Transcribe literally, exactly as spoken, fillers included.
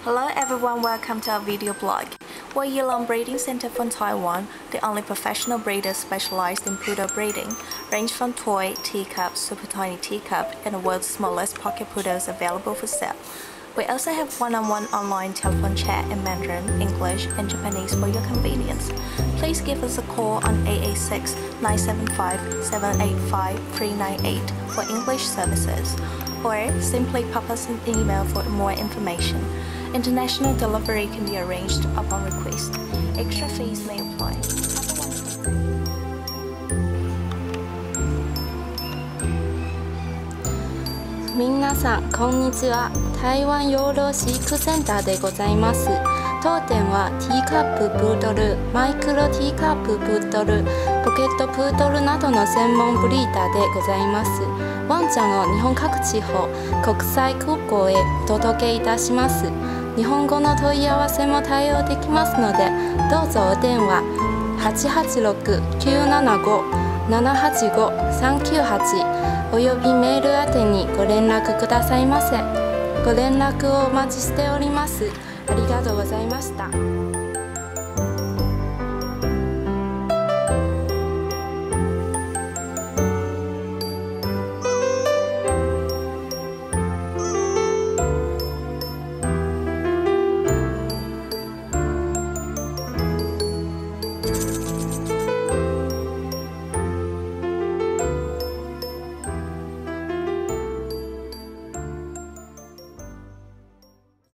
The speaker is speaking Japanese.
Hello everyone, welcome to our video blog. We're Yilong Breeding Center from Taiwan, the only professional breeder specialized in poodle breeding, range from toy, teacup, super tiny teacup, and the world's smallest pocket poodles available for sale. We also have one-on-one online telephone chat in Mandarin, English, and Japanese for your convenience. Please give us a call on eight eight six, nine seven five, seven eight five, three nine eight for English services, or simply pop us an email for more information. International delivery can be arranged upon request. Extra fees may apply. Have a wonderful day. 皆さんこんにちは。台湾養老飼育センターでございます。当店はティーカッププードル、マイクロティーカッププードル、ポケットプードルなどの専門ブリーダーでございます。ワンちゃんを日本各地方、国際空港へお届けいたします。日本語の問い合わせも対応できますので、どうぞお電話はちはちろく きゅうななご ななはちご さんきゅうはちおよびメール宛てにご連絡くださいませ。ご連絡をお待ちしております。ありがとうございました。